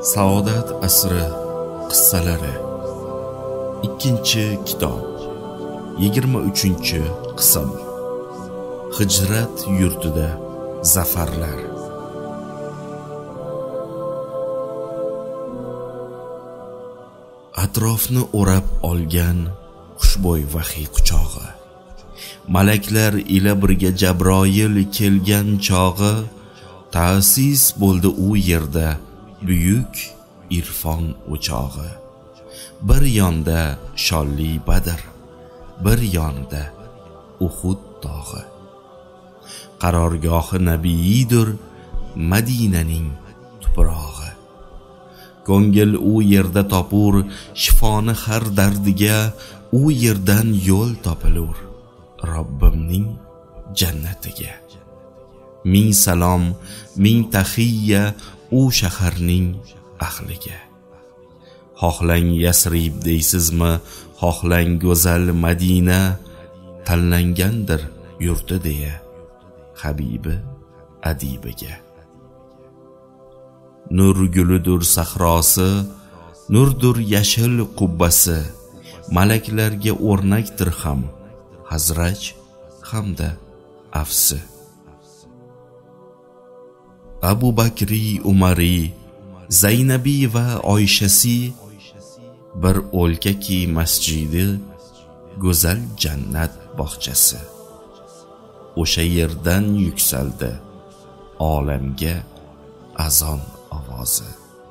Saodat asri qissalari 2-kitob 23-qism. Hijrat yurtida zafarlar. Atrofni o'rab olgan xushbo'y vahiy quchog'i, malaklar ila birga Jabroil kelgan chog'i, ta'sis bo'ldi u yerda buyuk irfon o'chog'i. Bir yonda sholli Badr, bir yonda Uhud tog'i. Qarorgohi nabiydir Madinaning tuprog'i. Ko'ngil u yerda topur shifoni har dardiga, u yerdan yo'l topilur Robbimning jannatiga. Ming salom, ming tahiyya u shaharning ahliga. Xohlang Yasrib deysizmi, xohlang go'zal Madina, tanlangandir yurti deya Habibi adibiga. Nur guludur sahrosi, nurdur yashil qubbasi, malaklarga o'rnakdir ham Hazraj hamda Afsi. Abu Bakri, Umari, Zaynabi va Oyshasi, bir o'lkaki masjidi, go'zal jannat bog'chasi. O'sha yerdan yuksaldi olamga azon ovozi.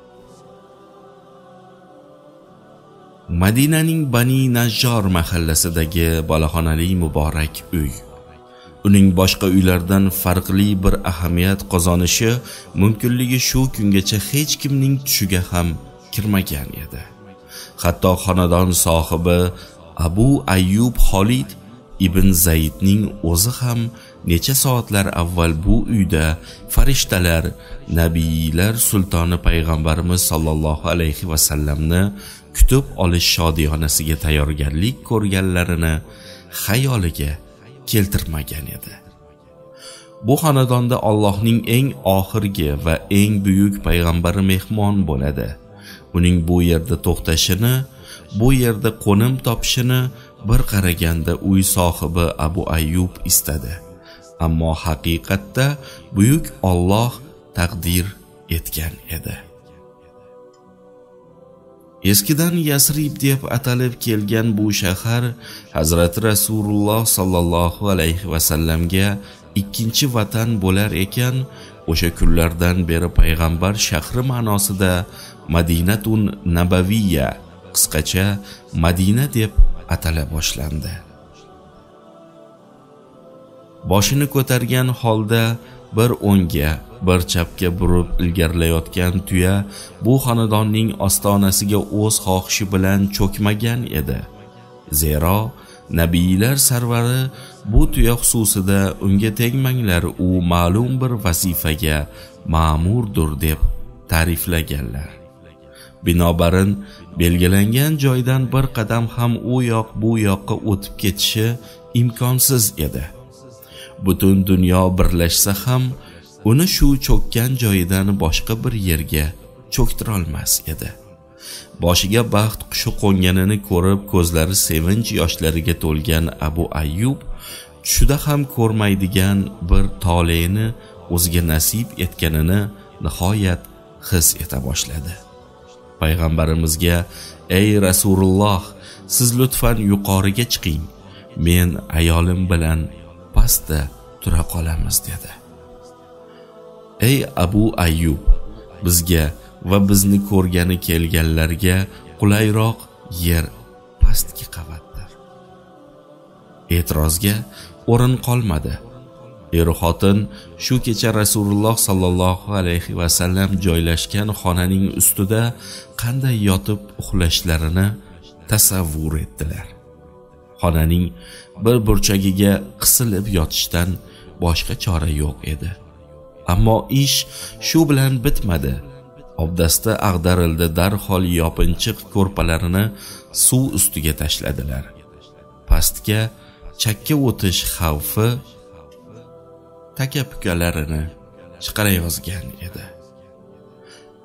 Madinaning Bani Najjar mahallasidagi boloxonali muborak uy, uning boshqa uylardan farqli bir ahamiyat qozonishi mumkinligi shu kungacha hech kimning tushiga ham kirmagan edi. Hatto xonadon sohibi Abu Ayyub Xolid ibn Zaydning o'zi ham necha soatlar avval bu uyda farishtalar, nabiylar sultoni payg'ambarimiz sollallohu alayhi va sallamni kutib olish shodiyonasiga tayyorgarlik ko'rganlarini xayoliga keltirmagan edi. Bu xonadonda Allohning eng oxirgi va eng buyuk payg'ambari mehmon bo'ladi. Uning bu yerda to'xtashini, bu yerda qo'nim topishini bir qaraganda uy sohibi Abu Ayyub istadi. Ammo haqiqatda buyuk Alloh taqdir etgan edi. Eskidan Yasrib deb atalib kelgan bu shahar Hazrati Rasululloh sallallohu alayhi va sallamga ikkinchi vatan bo'lar ekan, o'sha kunlardan beri payg'ambar shahri ma'nosida Madinatun Nabaviyya, qisqacha Madina deb atala boshlandi. Boshini ko'targan holda bir o'ngga, bir chapga burib ilgarilayotgan tuya bu xonadonning ostonasiga o'z xohishi bilan cho'kmagan edi. Zero nabiylar sarvari bu tuya xususida unga tegmanglar, u ma'lum bir vazifaga ma'murdir deb ta'riflaganlar. Binobarin belgilangan joydan bir qadam ham u yoq bu yoqqa o'tib ketishi imkonsiz edi. Butun dunyo birlashsa ham uni shu cho'kkan joyidan boshqa bir yerga cho'ktira olmas edi. Boshiga baxt qushi qo'nganini ko'rib ko'zlari sevinch yoshlariga to'lgan Abu Ayyub tushida ham ko'rmaydigan bir toleyni o'ziga nasib etganini nihoyat his eta boshladi. Payg'ambarimizga: "Ey Rasululloh, siz lutfan yuqoriga chiqing, men ayolim bilan pastda tura qolamiz" dedi. Ey Abu Ayyub, bizga va bizni ko'rgani kelganlarga qulayroq yer pastki qavatdir. E'tirozga o'rin qolmadi. Er-xotin shu kecha Rasululloh sallallohu alayhi va sallam joylashgan xonaning ustida qanday yotib uxlashlarini tasavvur etdilar. Xonaning bir burchagiga qisilib yotishdan boshqa chora yo'q edi. Ammo ish shu bilan bitmadi. Obdasta ag'darildi, darhol yopinchiq ko'rpalarini suv ustiga tashladilar. Pastga chakka o'tish xavfi taka-pukalarini chiqarayozgan edi.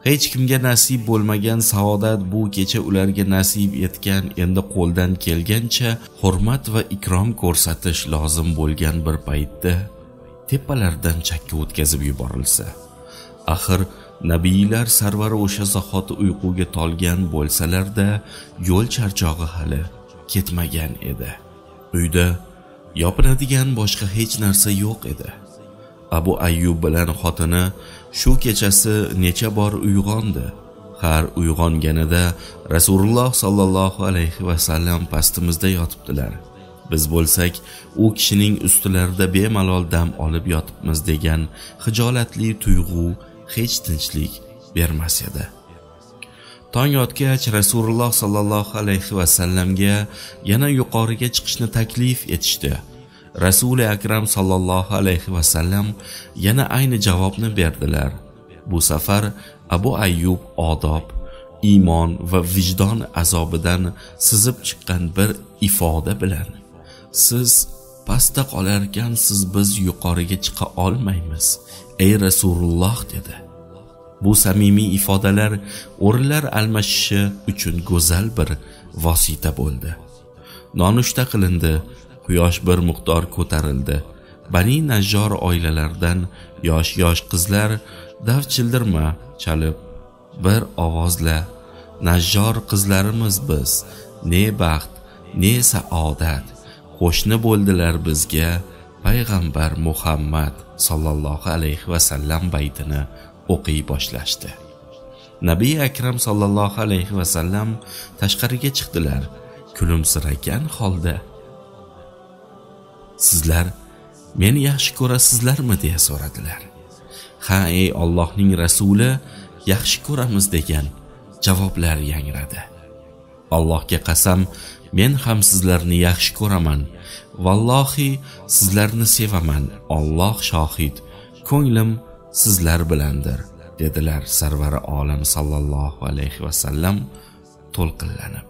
hech kimga nasib bo'lmagan saodat bu kecha ularga nasib etgan. Endi qo'ldan kelgancha hurmat va ikrom ko'rsatish lozim bo'lgan bir paytda tepalardan chakka o'tkazib yuborilsa, axir nabiylar sarvari o'sha zahoti uyquga tolgan bo'lsalarda yo'l charchog'i hali ketmagan edi. Uyda yopinadigan boshqa hech narsa yo'q edi. Abu Ayyub bilan xotini shu kechasi necha bor uyg'ondi. Har uyg'onganida Rasululloh sallallohu alayhi va sallam pastimizda yotibdilar. Biz bo'lsak u kishining ustilarida bemalol dam olib yotibmiz degan hijolatli tuyg'u hech tinchlik bermas edi. Tong otgach Rasululloh sallallohu alayhi va sallamga yana yuqoriga chiqishni taklif etishdi. Rasuli akram sallallohu alayhi va sallam yana ayni javobni berdilar. Bu safar Abu Ayyub odob, iymon va vijdon azobidan sizib chiqqan bir ifoda bilan: "Siz pastda qolarkansiz, biz yuqoriga chiqa olmaymiz, ey Rasululloh" dedi. Bu samimiy ifodalar o'rinlar almashishi uchun go'zal bir vosita bo'ldi. Nonushta qilindi, quyosh bir miqdor ko'tarildi. Bani Najjor oilalaridan yosh qizlar davchildirma chalib bir ovozla: "Najjor qizlarimiz biz, ne baxt, ne saodat, qo'shni bo'ldilar bizga payg'ambar Muhammad sallallohu alayhi va sallam baytini o'qiy boshlashdi. Nabiy akram sallallohu alayhi va sallam tashqariga chiqdilar. Kulimsiragan holda: "Sizlar meni yaxshi ko'rasizlarmi?" deya so'radilar. "Ha, ey Allohning rasuli, yaxshi ko'ramiz" degan javoblar yangradi. "Allohga qasam, men ham sizlarni yaxshi ko'raman. Vallohi sizlarni sevaman. Alloh shohid, ko'nglim sizlar bilandir" dedilar sarvari olam sallallohu alayhi va sallam to'lqinlanib.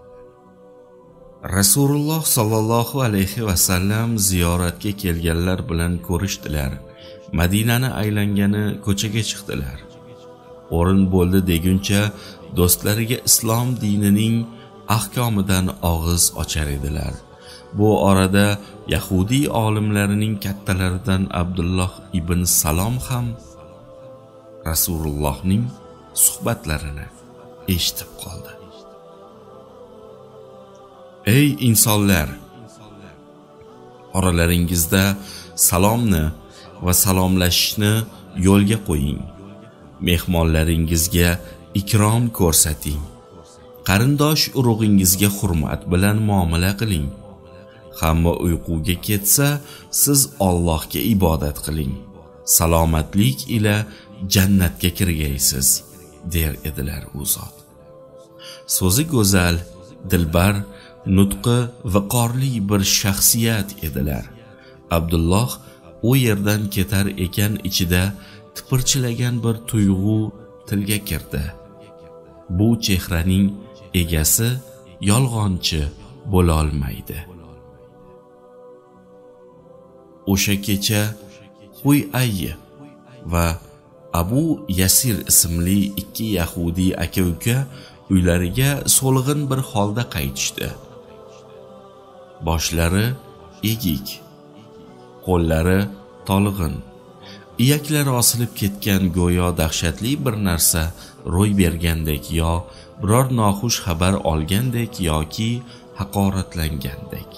Rasululloh sallallohu alayhi va sallam ziyoratga kelganlar bilan ko'rishdilar. Madinani aylangani ko'chaga chiqdilar. O'rin bo'ldi deguncha do'stlariga islom dinining ahkomidan og'iz ochar edilar. Bu orada Yahudiy olimlarining kattalaridan Abdulloh ibn Salom ham Rasulullohning suhbatlarini eshitib qoldi. "Ey insonlar, oralaringizda salomni va salomlashishni yo'lga qo'ying. Mehmonlaringizga ikrom ko'rsating. Qarindosh urug'ingizga hurmat bilan muomala qiling. Hamma uyquga ketsa, siz Allohga ibodat qiling. Salomatlik ila jannatga kirgaysiz" der edilar u zot. So'zi go'zal, dilbar, nutqi viqorli bir shaxsiyat edilar. Abdulloh u yerdan ketar ekan, ichida tipirchilagan bir tuyg'u tilga kirdi. Bu chehraning egasi yolg'onchi bo'la olmaydi. O'sha kecha Huyay va Abu Yasir ismli ikki Yahudiy aka-uka uylariga so'lg'in bir holda qaytishdi. Boshlari egik, qo'llari tolg'in, iyaklari osilib ketgan, go'yo dahshatli bir narsa ro'y bergandek yo biror noxush xabar olgandek yoki haqoratlangandek.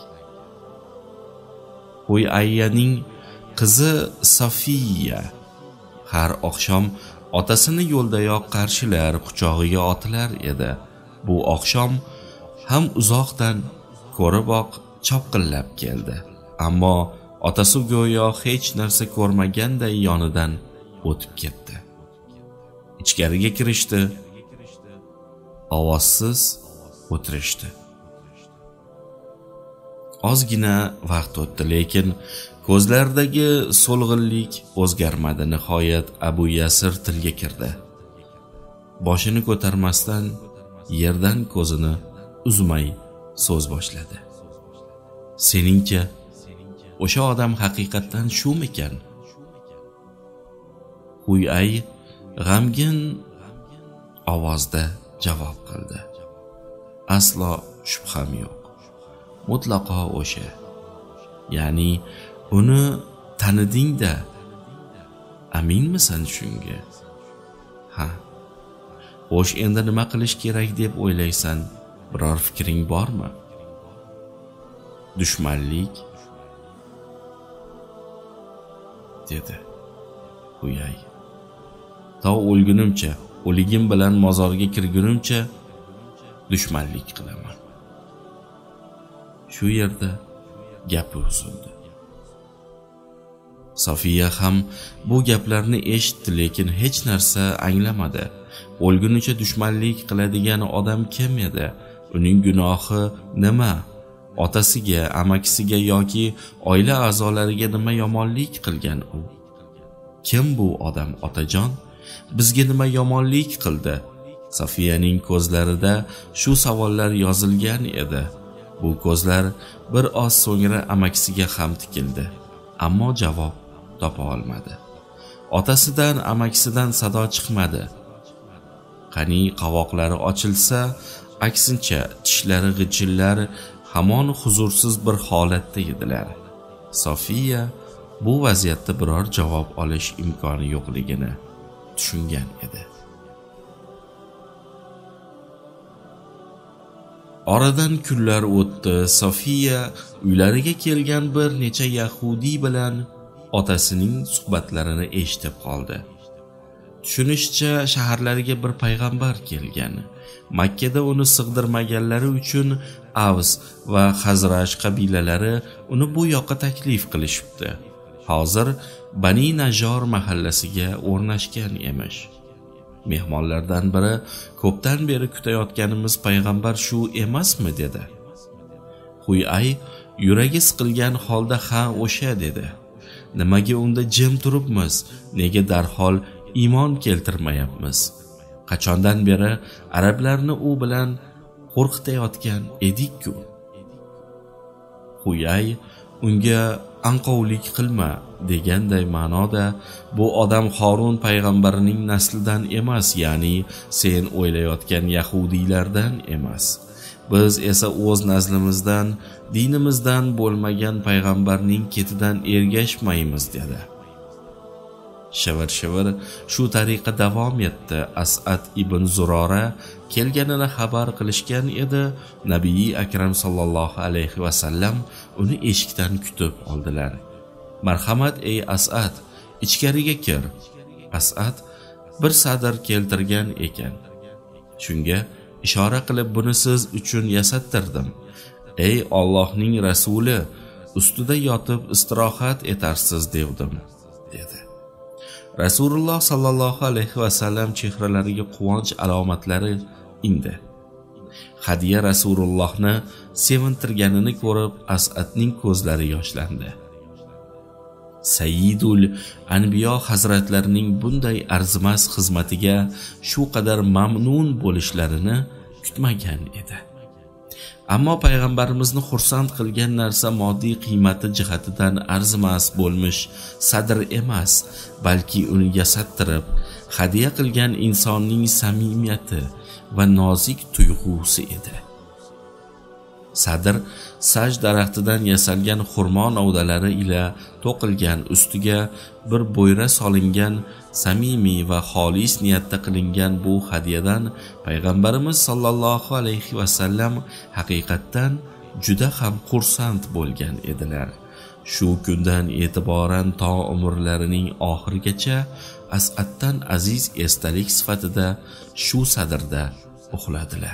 Huyayyaning qizi Safiya har oqshom otasini yo'ldayoq qarshilar, quchog'iga otilar edi. Bu oqshom ham uzoqdan ko'riboq chopqillab keldi. Ammo otasi go'yo hech narsa ko'rmaganday yonidan o'tib ketdi. Ichkariga kirishdi. Ovozsiz o'tirishdi. Ozgina vaqt o'tdi, lekin ko'zlaridagi so'lg'inlik o'zgarmadi. Nihoyat Abu Yasir tilga kirdi. Boshini ko'tarmasdan yerdan ko'zini uzmay so'z boshladi. "Seningcha o'sha odam haqiqatdan shumikan?" Huyay g'amgin ovozda javob qildi: aslo shubham yo'q, mutlaqo o'sha. Ya'ni uni taniding-da, aminmisan shunga? Ha. Xo'sh, endi nima qilish kerak deb o'ylaysan? Biror fikring bormi? Dushmanlik, dedi Huyay. To o'lgunimcha, o'ligim bilan mozorga kirgunimcha dushmanlik qilaman. Shu yerda gapi uzildi. Sofiya ham bu gaplarni eshitdi, lekin hech narsa anglamadi. O'lgunicha dushmanlik qiladigan odam kim edi? Uning gunohi nima? Otasiga, amakisiga yoki oila a'zolariga nima yomonlik qilgan u? Kim bu odam, otajon? Bizga nima yomonlik qildi? Sofiyaning ko'zlarida shu savollar yozilgan edi. Bu ko'zlar bir oz so'ngra amakisiga ham tikildi, ammo javob topa olmadi. Otasidan, amakisidan sado chiqmadi. Qani qovoqlari ochilsa, aksincha tishlari g'ijillar, hamon huzursiz bir holatda edilar. Sofiya bu vaziyatda biror javob olish imkoni yo'qligini tushungan edi. Oradan kunlar o'tdi. Sofiya uylariga kelgan bir necha yahudiy bilan otasining suhbatlarini eshitib qoldi. Tushunishicha, shaharlariga bir payg'ambar kelgan. Makkada uni sig'dirmaganlari uchun Avs va Xazraj qabilalari uni bu yoqqa taklif qilishibdi. Hozir Bani Najor mahallasiga o'rnashgan emish. Mehmonlardan biri: ko'pdan beri kutayotganimiz payg'ambar shu emasmi, dedi. Huyay yuragi siqilgan holda ha o'sha, dedi. Nimaga unda jim turibmiz? Nega darhol iymon keltirmayapmiz? Qachondan beri arablarni u bilan qo'rqitayotgan edik-ku. Huyay unga anqovlik qilma deganday ma'noda, bu odam Harun payg'ambarining naslidan emas, ya'ni sen o'ylayotgan yahudiylardan emas. Biz esa o'z nazlimizdan, dinimizdan bo'lmagan payg'ambarning ketidan ergashmaymiz, dedi. Shavir-shavir shu tariqa davom etdi. As'ad ibn Zurora kelganini xabar qilishgan edi. Nabiy akram sallallohu alayhi va sallam uni eshikdan kutib oldilar. Marhamat ey As'ad, ichkariga kir. As'ad bir sadr keltirgan ekan. Shunga ishora qilib, buni siz uchun yasattirdim. Ey Allohning rasuli, ustida yotib istirohat etarsiz devdim, dedi. Rasululloh sallallohu alayhi va sallam chehralariga quvonch alomatlari indi. Hadiya Rasulullohni sevintirganini ko'rib, As'adning ko'zlari yoshlandi. Sayyidul Anbiyo hazratlarining bunday arzimas xizmatiga shu qadar mamnun bo'lishlarini kutmagan edi. Ammo payg'ambarimizni xursand qilgan narsa moddiy qiymati jihatidan arzimas bo'lmish sadr emas, balki uni yasattirib hadiya qilgan insonning samimiyati va nozik tuyg'usi edi. Sadr saj daraxtidan yasalgan xurmo novdalari ila to'qilgan, ustiga bir bo'yra solingan, samimiy va xolis niyatda qilingan bu hadiyadan payg'ambarimiz sallallohu alayhi va sallam haqiqatdan juda ham xursand bo'lgan edilar. Shu kundan e'tiboran to umrlarining oxirigacha As'addan aziz esdalik sifatida shu sadrda uxladilar.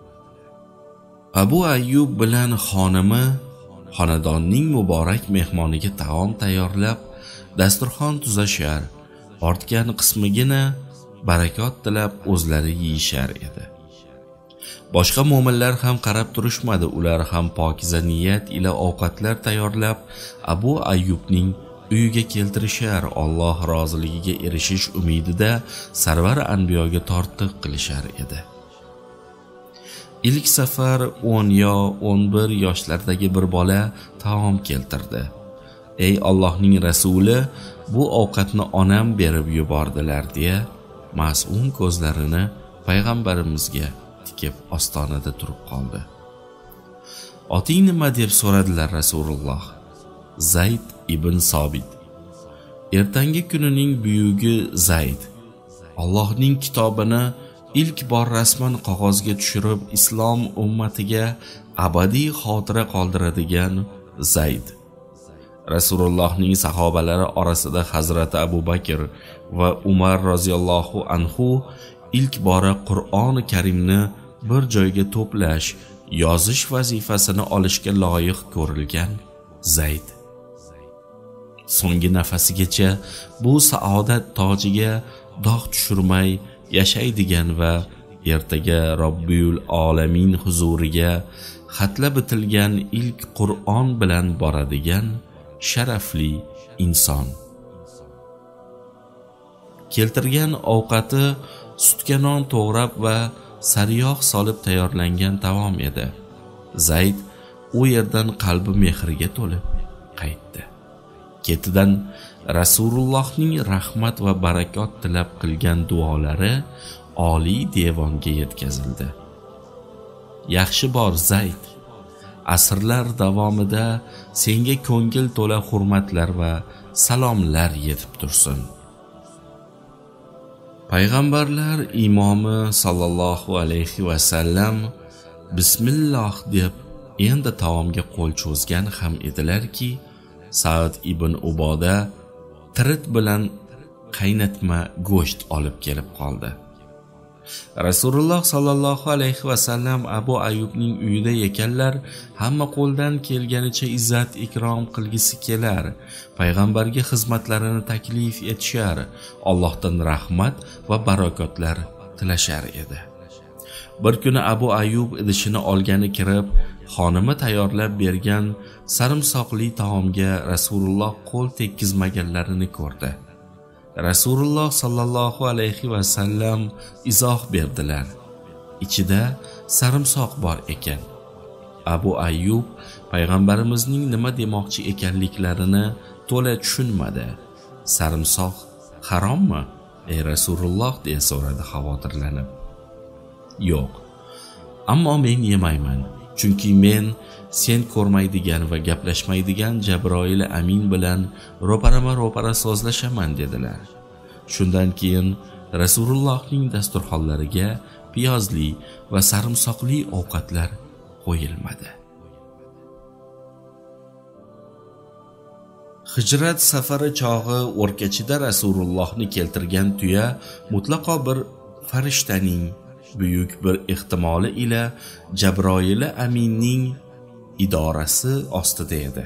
Abu Ayyub bilan xonimi xonadonning muborak mehmoniga taom tayyorlab, dasturxon tuzashar, ortgan qismigina barakot tilab o'zlari yeyishar edi. Boshqa mo'minlar ham qarab turishmadi, ular ham pokiza niyat ila ovqatlar tayyorlab Abu Ayyubning uyiga keltirishar, Alloh roziligiga erishish umidida sarvar anbiyoga tortiq qilishar edi. İlk safar 10 yo 11 yoshlardagi bir bola taom keltirdi. Ey Allohning rasuli, bu ovqatni onam berib yubordilar, deya mas'um ko'zlarini payg'ambarimizga tikib ostonada turib qoldi. Oting nima deb so'radilar Rasululloh. Zayd ibn Sobit. Ertangi kunining buyugi Zayd. Allohning kitobini ilk bor rasman qog'ozga tushirib islom ummatiga abadiy xotira qoldiradigan Zayd. Rasulullohning sahobalari orasida Hazrati Abu Bakr va Umar roziyallohu anhu ilk bora Qur'oni Karimni bir joyga to'plash, yozish vazifasini olishga loyiq ko'rilgan Zayd. So'nggi nafasigacha bu saodat tojiga dog' tushirmay yashaydigan va ertaga Robbiyul Alamin huzuriga xatlab bitilgan ilk Qur'on bilan boradigan sharafli inson. Keltirgan ovqati sutga non to'g'rab va sariyog' solib tayyorlangan taom edi. Zayd u yerdan qalbi mehriga to'lib qaytdi. Ketidan Rasulullohning rahmat va barakot tilab qilgan duolari oliy devonga yetkazildi. Yaxshi bor Zayd, asrlar davomida senga ko'ngil to'la hurmatlar va salomlar yetib tursin. Payg'ambarlar imomi sallallohu alayhi va sallam bismillah deb endi taomga qo'l cho'zgan ham edilarki, Sa'd ibn Uboda tirit bilan qaynatma go'sht olib kelib qoldi. Rasululloh sallallohu alayhi va sallam Abu Ayyubning uyida ekanlar, hamma qo'ldan kelganicha izzat ikrom qilgisi kelar, payg'ambarga xizmatlarini taklif etishar, Allohdan rahmat va barakotlar tilashar edi. Bir kuni Abu Ayyub idishini olgani kirib, xonimi tayyorlab bergan sarimsoqli taomga Rasululloh qo'l tekkizmaganlarini ko'rdi. Rasululloh sallallohu alayhi va sallam izoh berdilar. Ichida sarimsoq bor ekan. Abu Ayyub payg'ambarimizning nima demoqchi ekanliklarini to'la tushunmadi. Sarimsoq harommi? Ey Rasululloh deya so'radi xavotirlanib. Yo'q. Ammo men yemayman, chunki men sen ko'rmaydigan va gaplashmaydigan Jabroil Amin bilan ro'para so'zlashaman dedilar. Shundan keyin Rasulullohning dasturxonlariga piyozli va sarimsoqli ovqatlar qo'yilmadi. Hijrat safari chog'i o'rkachida Rasulullohni keltirgan tuya mutlaqo bir farishtaning buyuk bir ehtimoli ila Jabroil Aminning idorasi ostida edi.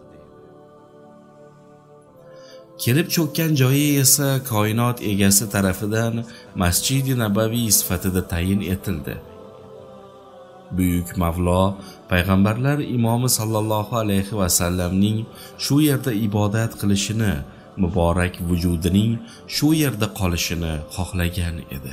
Kelib cho'kkan joyi esa koinot egasi tarafidan Masjid-i Nabaviy sifatida tayin etildi. Buyuk Mavlo payg'ambarlar imomi sallallohu alayhi va sallamning shu yerda ibodat qilishini, muborak vujudining shu yerda qolishini xohlagan edi.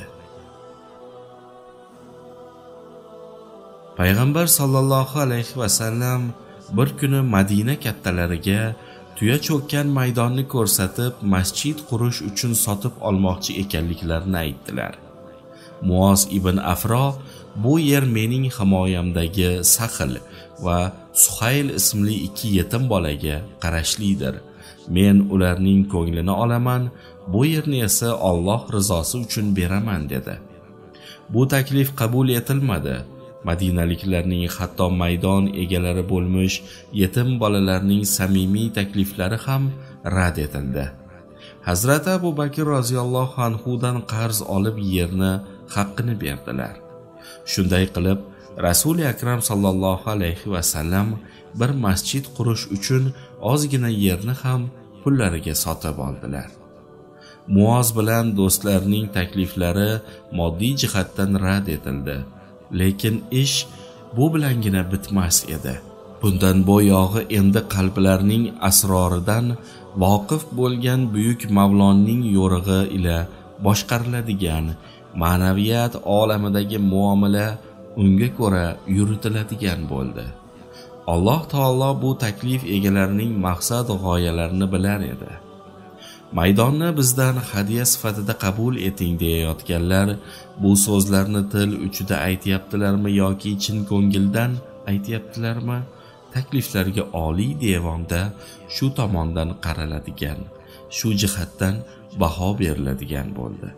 Payg'ambar sallallohu alayhi va sallam bir kuni Madina kattalariga tuya cho'kkan maydonni ko'rsatib, masjid qurish uchun sotib olmoqchi ekanliklarini aytdilar. Muoz ibn Afro bu yer mening himoyamdagi Sahl va Suhayl ismli ikki yetim bolaga qarashlidir. Men ularning ko'nglini olaman, bu yerni esa Alloh rizosi uchun beraman dedi. Bu taklif qabul etilmadi. Madinaliklarning hatto maydon egalari bo'lmish yetim bolalarning samimiy takliflari ham rad etildi. Hazrati Abu Bakr roziyallohu anhudan qarz olib yerni haqqini berdilar. Shunday qilib Rasuli akram sallallohu alayhi va sallam bir masjid qurish uchun ozgina yerni ham pullariga sotib oldilar. Muoz bilan do'stlarining takliflari moddiy jihatdan rad etildi. Lekin ish bu bilangina bitmas edi. Bundan bo'yog'i endi qalblarning asroridan voqif bo'lgan buyuk Mavlonning yo'rig'i ila boshqariladigan ma'naviyat olamidagi muomala unga ko'ra yuritiladigan bo'ldi. Alloh taolo bu taklif egalarining maqsad g'oyalarini bilar edi. maydonni bizdan hadya sifatida qabul eting deyayotganlar bu so'zlarni til uchida aytyaptilarmi yoki chin ko'ngildan aytyaptilarmi? Takliflarga oliy devonda shu tomondan qaraladigan, shu jihatdan baho beriladigan bo'ldi.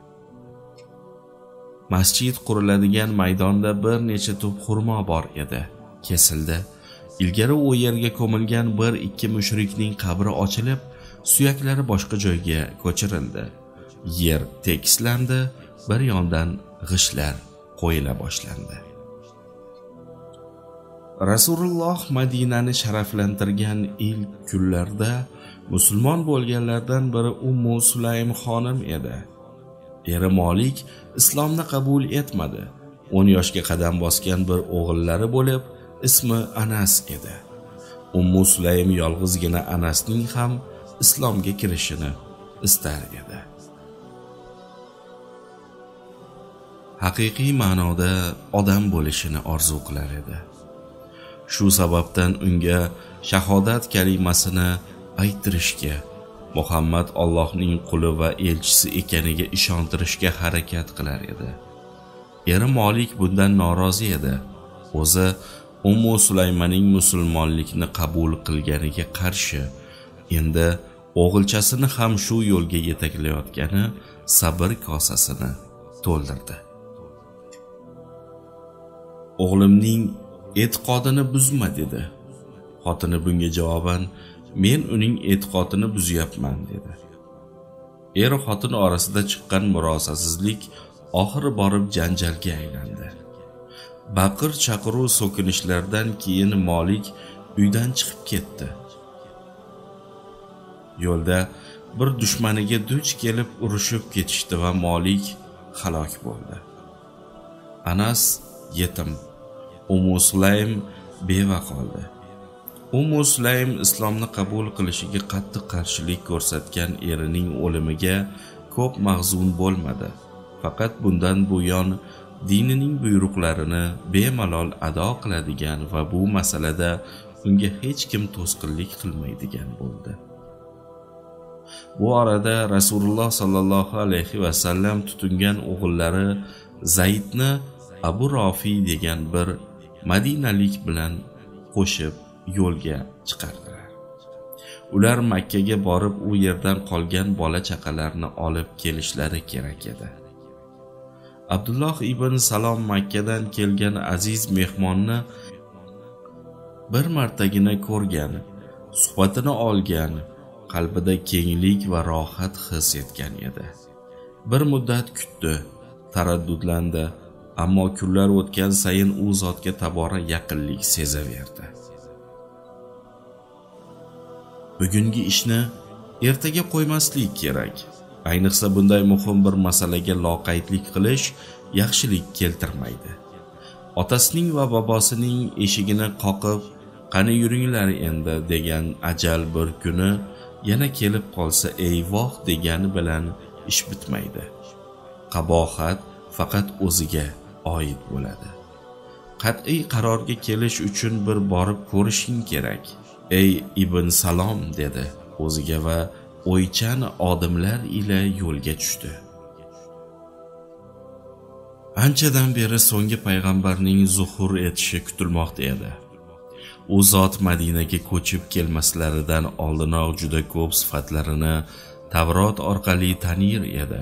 Masjid quriladigan maydonda bir necha tup xurmo bor edi, kesildi. Ilgari u yerga ko'milgan bir ikki mushrikning qabri ochilib, suyaklari boshqa joyga ko'chirildi. Yer tekislandi, bir yondan g'ishlar qo'yila boshlandi. Rasululloh Madinani sharaflantirgan ilk kunlarda musulmon bo'lganlardan biri Ummu Sulaym xonim edi. Eri Molik islomni qabul etmadi. 10 yoshga qadam bosgan bir o'g'illari bo'lib, ismi Anas edi. Ummu Sulaym yolg'izgina Anasning ham islomga kirishini istar edi. Haqiqiy ma'noda odam bo'lishini orzu qilar edi. Shu sababdan unga shahodat kalimasini aytirishga, Muhammad Allohning quli va elchisi ekaniga ishontirishga harakat qilar edi. Eri Molik bundan norozi edi. O'zi Ummu Sulaymaning musulmonlikni qabul qilganiga qarshi, endi o'g'ilchasini ham shu yo'lga yetaklayotgani sabr kosasini to'ldirdi. O'g'limning e'tiqodini buzma dedi. Xotini bunga javoban men uning e'tiqodini buzyapman dedi. Er xotin orasida chiqqan murosasizlik oxiri borib janjalga aylandi. Baqir chaqiruv so'kinishlardan keyin Molik uydan chiqib ketdi. Yo'lda bir dushmaniga duch kelib urushib ketishdi va Molik halok bo'ldi. Anas yetim, Ummu Sulaym beva qoldi. Ummu Sulaym islomni qabul qilishiga qattiq qarshilik ko'rsatgan erining o'limiga ko'p mahzun bo'lmadi. Faqat bundan buyon dinining buyruqlarini bemalol ado qiladigan va bu masalada unga hech kim to'sqinlik qilmaydigan bo'ldi. Bu orada Rasululloh sallallohu alayhi va sallam tutingan o'g'illari Zaydni Abu Rofi degan bir madinalik bilan qo'shib yo'lga chiqardilar. Ular Makkaga borib u yerdan qolgan bola chaqalarni olib kelishlari kerak edi. Abdulloh ibn Salom Makkadan kelgan aziz mehmonni bir martagina ko'rgan, suhbatini olgan, qalbida kenglik va rohat his etgan edi. Bir muddat kutdi, taraddudlandi, ammo kunlar o'tgan sayin u zotga tabora yaqinlik sezaverdi. Bugungi ishni ertaga qo'ymaslik kerak. Ayniqsa bunday muhim bir masalaga loqaydlik qilish yaxshilik keltirmaydi. Otasining va bobosining eshigini qoqib, "Qani yuringlar endi" degan ajal bir kuni yana kelib qolsa eyvoh degani bilan ish bitmaydi. Qabohat faqat o'ziga oid bo'ladi. Qat'iy qarorga kelish uchun bir borib ko'rishing kerak. "Ey Ibn Salom" dedi o'ziga va o'ychan odamlar ila yo'lga tushdi. Anchadan beri so'nggi payg'ambarning zuhur etishi kutilmoqda edi. U zot Madinaga ko'chib kelmaslaridan oldinoq juda ko'p sifatlarini Tavrot orqali tanir edi.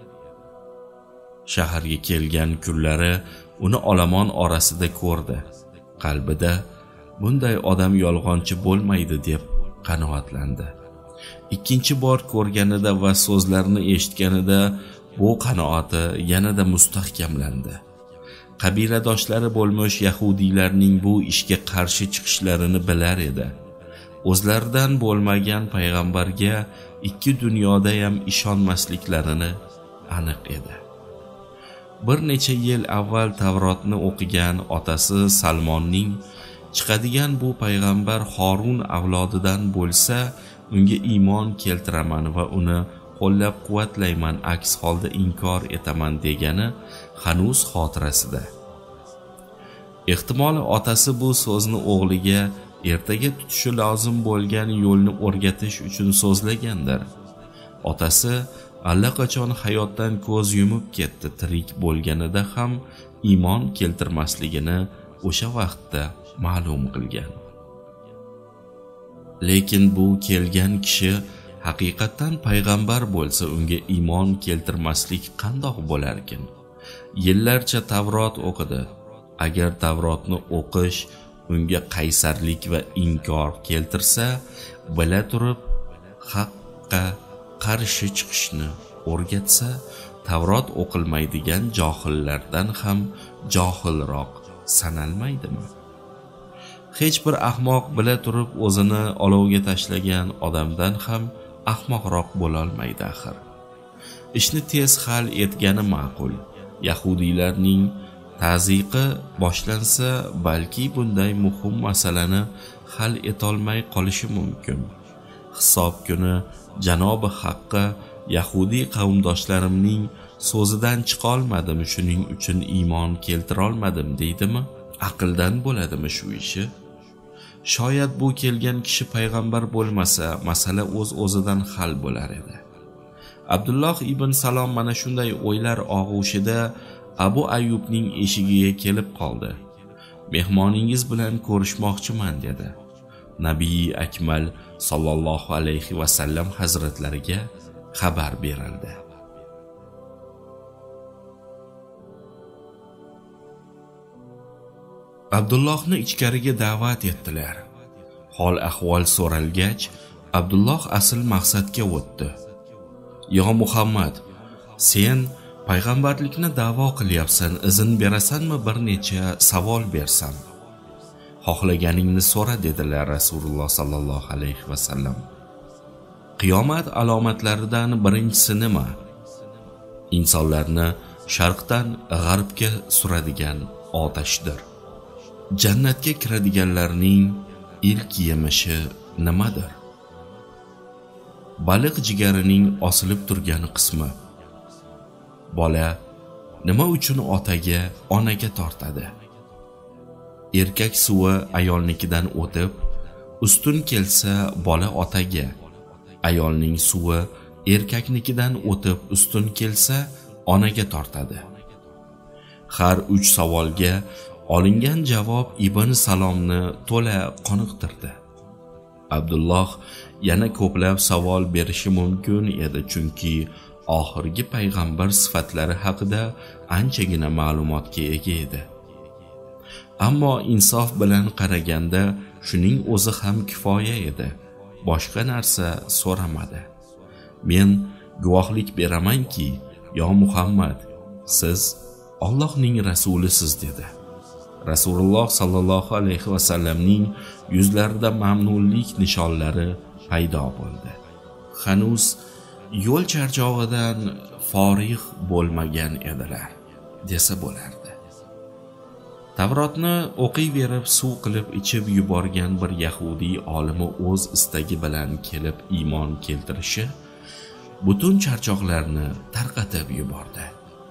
Shaharga kelgan kunlari uni olomon orasida ko'rdi. Qalbida bunday odam yolg'onchi bo'lmaydi deb qanoatlandi. Ikkinchi bor ko'rganida va so'zlarini eshitganida bu qanoati yanada mustahkamlandi. Qabiladoshlari bo'lmoq yahudiylarning bu ishga qarshi chiqishlarini bilar edi. O'zlaridan bo'lmagan payg'ambarga ikki dunyoda ham ishonmasliklarini aniq edi. Bir necha yil avval Tavrotni o'qigan otasi Salmonning chiqadigan bu payg'ambar Horun avlodidan bo'lsa, unga iymon keltiraman va uni qo'llab-quvvatlayman, aks holda inkor etaman degani hanuz xotirasida. Ehtimol otasi bu so'zni o'g'liga ertaga tutishi lozim bo'lgan yo'lni o'rgatish uchun so'zlagandir. Otasi allaqachon hayotdan ko'z yumib ketdi, tirik bo'lganida ham iymon keltirmasligini o'sha vaqtda ma'lum qilgan. Lekin bu kelgan kishi haqiqatan payg'ambar bo'lsa, unga iymon keltirmaslik qandoq bo'larkin? Yillarcha Tavrot o'qidi. Agar Tavrotni o'qish unga qaysarlik va inkor keltirsa, bila turib haqqa qarshi chiqishni o'rgatsa, Tavrot o'qilmaydigan johillardan ham johilroq sanalmaydimi? Hech bir ahmoq bila turib o'zini olovga tashlagan odamdan ham ahmoqroq bo'la olmaydi axir. Ishni tez hal etgani ma'qul. Yahudiylarning ta'ziqi boshlansa, balki bunday muhim masalani hal etolmay qolishi mumkin. Hisob kuni Janobi Haqqa Yahudiy qavmdoshlarimning so'zidan chiqa olmadim, shuning uchun iymon keltira olmadim deydimi? Aqldan bo'ladimi shu ishi? Shoyat bu kelgan kishi payg'ambar bo'lmasa, masala o'z-o'zidan hal bo'lar edi. Abdulloh ibn Salom mana shunday o'ylar og'ushida Abu Ayyubning eshigiga kelib qoldi. Mehmoningiz bilan ko'rishmoqchiman dedi. Nabiy Akmal sallallohu alayhi va sallam hazratlariga xabar berildi. Abdullohni ichkariga da'vat etdilar. Hol ahvol so'ralgach, Abdulloh asl maqsadga o'tdi. "Yo Muhammad, sen payg'ambarlikni da'vo qilyapsan, izn berasanmi bir necha savol bersam?" "Xohlaganingni so'ra" dedilar Rasululloh sallallohu alayhi va sallam. Qiyomat alomatlaridan birinchisi nima? Insonlarni sharqdan g'arbga suradigan otashdir. Jannatga kiradiganlarning ilk yemishi nimadir? Baliq jigarining osilib turgan qismi. Bola nima uchun otaga, onaga tortadi? Erkak suvi ayolnikidan o'tib, ustun kelsa bola otaga, ayolning suvi erkaknikidan o'tib ustun kelsa onaga tortadi. Har 3 savolga olingan javob Ibn Salomni to'la qoniqtirdi. Abdulloh yana ko'plab savol berishi mumkin edi, chunki oxirgi payg'ambar sifatlari haqida anchagina ma'lumotga ega edi. Ammo insof bilan qaraganda shuning o'zi ham kifoya edi. Boshqa narsa so'ramadi. "Men guvohlik beramanki, yo Muhammad, siz Allohning rasulisiz" dedi. Rasululloh sallallohu alayhi va sallamning yuzlarida mamnunlik nishonlari paydo bo'ldi. Hanuz yo'l charchog'idan forig' bo'lmagan edilar, desa bo'lardi. Tavrotni o'qiyverib suv qilib ichib yuborgan bir yahudiy olimi o'z istagi bilan kelib iymon keltirishi butun charchoqlarni tarqatib yubordi.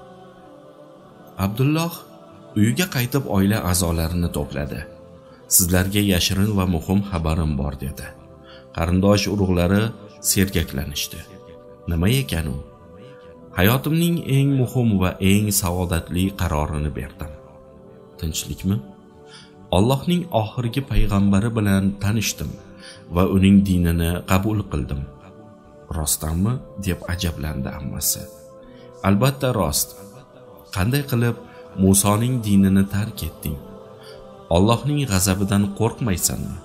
Abdulloh uyiga qaytib oila a'zolarini to'pladi. "Sizlarga yashirin va muhim xabarim bor" dedi. Qarindosh urug'lari sergaklanishdi. "Nima ekan u?" "Hayotimning eng muhim va eng saodatli qarorini berdim." "Tinchlikmi?" "Allohning oxirgi payg'ambari bilan tanishdim va uning dinini qabul qildim." "Rostdanmi?" deb ajablandi ammasi. "Albatta rost. Qanday qilib Musoning dinini tark etding? Allohning g'azabidan qo'rqmaysanmi?"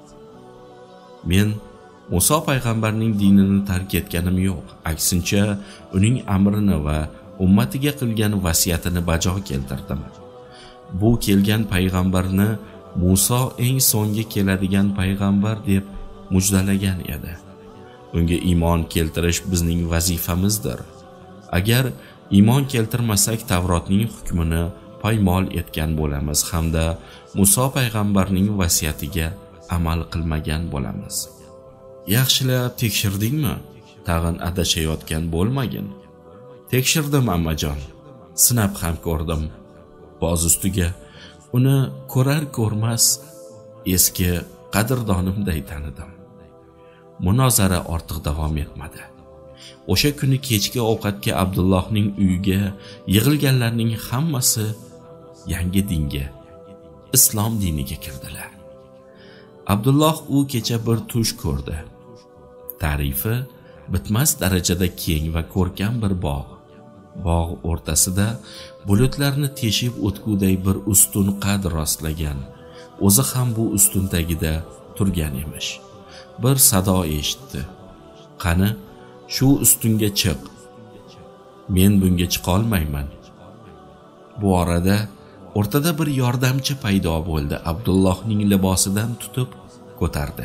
"Men Muso payg'ambarning dinini tark etganim yo'q. Aksincha, uning amrini va ummatiga qilgan vasiyatini bajo keltirdim. Bu kelgan payg'ambarni Muso eng so'nggi keladigan payg'ambar deb mujdalagan edi. Unga iymon keltirish bizning vazifamizdir. Agar iymon keltirmasak Tavrotning hukmini poymol etgan bo'lamiz hamda Muso payg'ambarning vasiyatiga amal qilmagan bo'lamiz." "Yaxshilab tekshirdingmi? Tag'in adashayotgan bo'lmagin." "Tekshirdim ammajon. Sinab ham ko'rdim. Boz ustiga uni ko'rar ko'rmas eski qadrdonimday tanidim." Munozara ortiq davom etmadi. O'sha kuni kechki ovqatga Abdullohning uyiga yig'ilganlarning hammasi yangi dinga, islom diniga kirdilar. Abdulloh u kecha bir tush ko'rdi. Ta'rifi bitmas darajada keng va ko'rkam bir bog'. Bog' o'rtasida bulutlarni teshib o'tguday bir ustun qad rostlagan. O'zi ham bu ustun tagida turgan emish. Bir sado eshitdi. Qani, shu ustunga chiq. Men bunga chiqa olmayman. Bu orada o'rtada bir yordamchi paydo bo'ldi. Abdullohning libosidan tutib ko'tardi.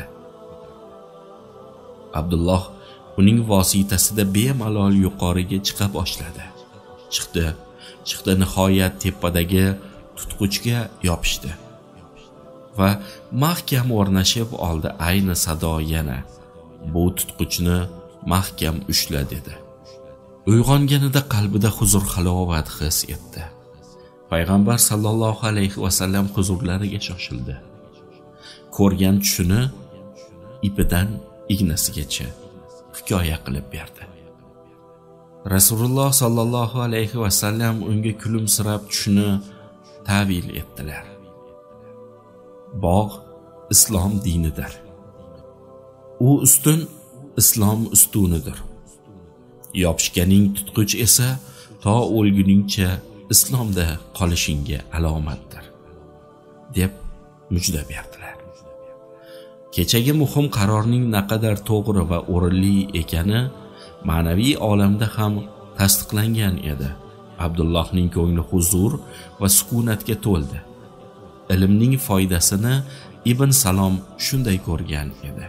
Abdulloh uning vositasida bemalol yuqoriga chiqa boshladi. Chiqdi, nihoyat tepadagi tutqichga yopishdi va mahkam o'rnashib oldi. Ayni sado yana bu tutqichni mahkam ushla dedi. Uyg'onganida qalbida huzur halovat his etdi. Payg'ambar sallallohu alayhi va sallam huzurlariga shoshildi. Ko'rgan tushini ipidan ignasigacha hikoya qilib berdi. Rasululloh sallallohu alayhi va sallam unga kulimsirab tushini ta'vil etdilar. Bog' islom dinidir. U ustun islom ustunidir. Yopishganing tutqich esa to o'lguningcha islomda qolishingga alomatdir, deb mujda berdilar. Kechagi muhim qarorning naqadar to'g'ri va o'rinli ekani ma'naviy olamda ham tasdiqlangan edi. Abdullohning ko'ngli huzur va sukunatga to'ldi. Ilmning foydasini Ibn Salom shunday ko'rgan edi.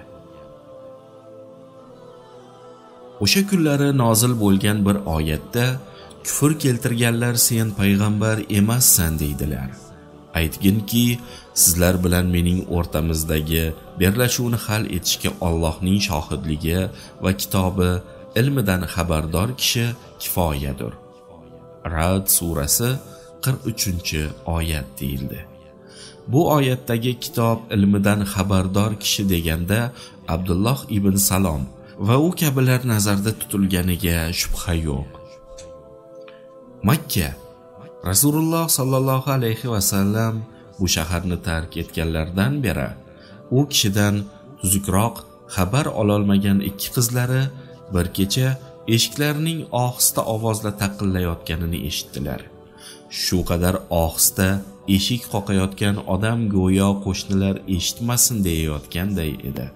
O'sha kunlari nozil bo'lgan bir oyatda kufr keltirganlar sen payg'ambar emassan deydilar. Aytginki, sizlar bilan mening o'rtamizdagi birlashuvni hal etishga Allohning shohidligi va kitobi ilmidan xabardor kishi kifoyadir. Ra'd surasi 43-oyat deyildi. Bu oyatdagi kitob ilmidan xabardor kishi deganda Abdulloh ibn Salom va u kabilar nazarda tutilganiga shubha yo'q. Makka Rasululloh sallallohu alayhi va sallam bu shaharni tark etganlardan beri u kishidan tuzukroq xabar ololmagan ikki qizlari bir kecha eshiklarining ohista ovozla taqillayotganini eshitdilar. Shu qadar ohista eshik qoqayotgan odam go'yo qo'shnilar eshitmasin deyayotganday edi.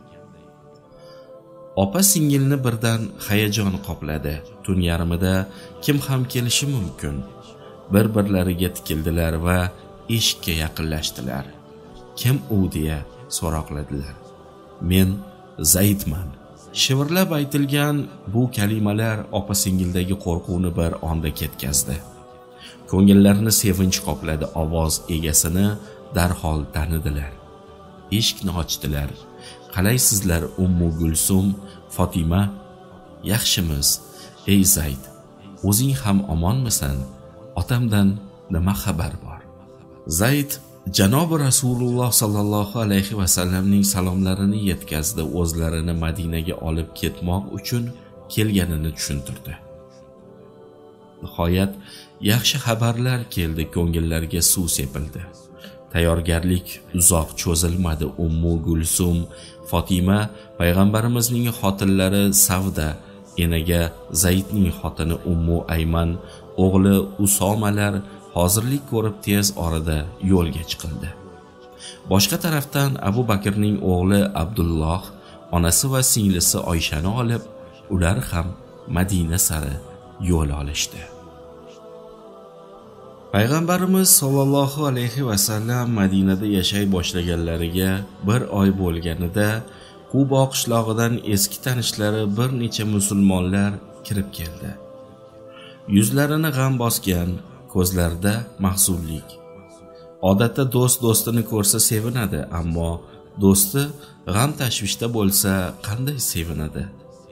Opa singilni birdan hayajon qopladi. Tun yarmida kim ham kelishi mumkin? Bir-birlariga tikildilar va eshikka yaqinlashdilar. Kim u deya so'roqladilar. Men Zaydman. Shivirlab aytilgan bu kalimalar opa singildagi qo'rquvni bir onda ketkazdi. Ko'ngillarini sevinch qopladi. Ovoz egasini darhol tanidilar. Eshikni ochdilar. Qalaysizlar Ummu Gulsum, Fatima? Yaxshimiz. Ey Zayd, o'zing ham omonmisan? Otamdan nima xabar bor? Zayd Janobi Rasululloh sallallohu alayhi va sallamning salomlarini yetkazdi. O'zlarini Madinaga olib ketmoq uchun kelganini tushuntirdi. Nihoyat yaxshi xabarlar keldi. Ko'ngillarga suv sepildi. Tayyorgarlik uzoq cho'zilmadi. Ummu Gulsum, Fatima payg'ambarimizning xotinlari Savda, enaga Zaydning xotini Ummu Ayman, o'g'li Usomalar hozirlik ko'rib tez orada yo'lga chiqildi. Boshqa tarafdan Abu Bakrning o'g'li Abdulloh onasi va singlisi Oyshani olib, ular ham Madina sari yo'l olishdi. Payg'ambarimiz sollallohu alayhi va sallam Madinada yashay boshlaganlariga bir oy bo'lganida Qubo qishlog'idan eski tanishlari bir necha musulmonlar kirib keldi. Yuzlarini g'am bosgan, ko'zlarida mahzunlik. Odatda do'st do'stini ko'rsa sevinadi, ammo do'sti g'am tashvishda bo'lsa qanday sevinadi?